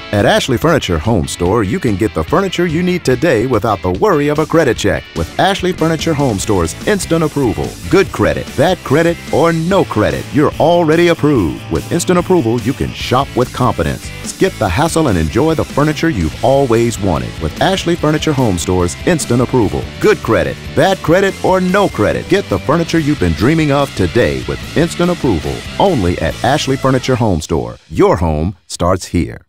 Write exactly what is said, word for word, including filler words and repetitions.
At Ashley Furniture Home Store, you can get the furniture you need today without the worry of a credit check. With Ashley Furniture Home Store's instant approval. Good credit, bad credit, or no credit, you're already approved. With instant approval, you can shop with confidence. Skip the hassle and enjoy the furniture you've always wanted with Ashley Furniture Home Store's instant approval. Good credit, bad credit, or no credit, get the furniture you've been dreaming of today with instant approval. Only at Ashley Furniture Home Store. Your home starts here.